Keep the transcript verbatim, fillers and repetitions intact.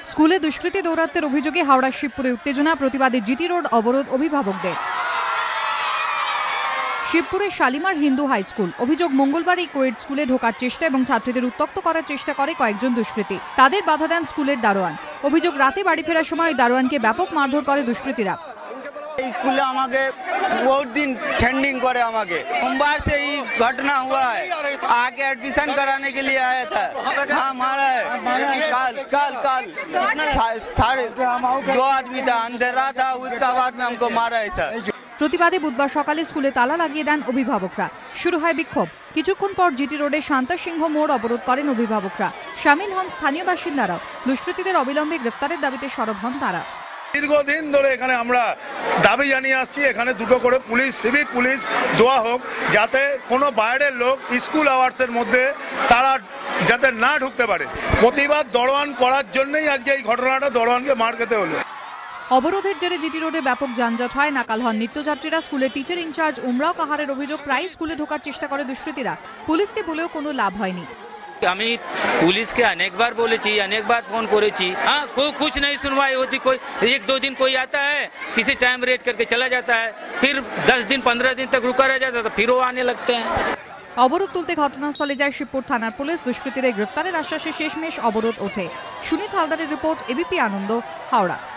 স্কুলে দুষ্কৃতী দৌরাত্মের অভিযোগে হাওড়া শিবপুরে উত্তেজনা, প্রতিবাদে জিটি রোড অবরোধ অভিভাবকদের। শিবপুরের শালিমার হিন্দু হাই স্কুল। অভিযোগ, মঙ্গলবার এই কোয়েড স্কুলে ঢোকার চেষ্টা এবং ছাত্রীদের উত্ত্যক্ত করার চেষ্টা করে কয়েকজন দুষ্কৃতী। তাদের বাধা দেন স্কুলের দারোয়ান। অভিযোগ, রাতে বাড়ি ফেরার সময় ওই দারোয়ানকে ব্যাপক মারধর করে দুষ্কৃতীরা। स्कूल हमें बहुत दिन ठंडिंग करे हमें सोमवार से ही घटना हुआ है। आगे एडमिशन कराने के लिए आया था। हाँ मारा है कल कल कल साढ़े दो आदमी था, अंधेरा था, उसका बाद में हमको मारा है था। প্রতিবাদে বুধবার সকালে স্কুলে তালা লাগিয়ে দেন অভিভাবকরা। শুরু হয় বিক্ষোভ। কিছুক্ষণ পর জিটি রোডে শান্তা সিংহ মোড় অবরোধ করেন অভিভাবকরা। শামিল হন স্থানীয় বাসিন্দারাও। দুষ্কৃতীদের অবিলম্বে গ্রেফতারের দাবিতে সরব হন তারা। দীর্ঘদিন ধরে এখানে আমরা দাবি জানিয়ে আসছি, এখানে দুটো করে পুলিশ, সিভিক পুলিশ দেওয়া হোক, যাতে কোনো বাইরের লোক স্কুল আওয়ার্সের মধ্যে তারা যাতে না ঢুকতে পারে। প্রতিবাদ দড়োয়ান করার জন্যই আজকে এই ঘটনাটা, দড়োয়ানকে মার খেতে হলো। অবরোধের জেরে জিটি রোডে ব্যাপক যানজট হয়। নাকাল হন নিত্যযাত্রীরা। স্কুলের টিচার ইনচার্জ উমরাও কাহারের অভিযোগ, প্রায় স্কুলে ঢোকার চেষ্টা করে দুষ্কৃতীরা। পুলিশকে বলেও কোনো লাভ হয়নি। আমি পুলিশকে অনেকবার বলেছি, অনেকবার ফোন করেছি, हाँ कुछ नहीं सुनवाई होती। कोई एक दो दिन कोई आता है, किसी टाइम रेट करके चला जाता है, फिर दस दिन पंद्रह दिन तक रुका रह जाता है, तो फिर वो आने लगते हैं। অবরোধ তুলতে ঘটনাস্থলে যায় শিবপুর থানার পুলিশ। দুষ্কৃতীদের গ্রেফতারের আশ্বাসে শেষমেশ অবরোধ ওঠে। সুনীত হালদারের রিপোর্ট, এবিপি আনন্দ, হাওড়া।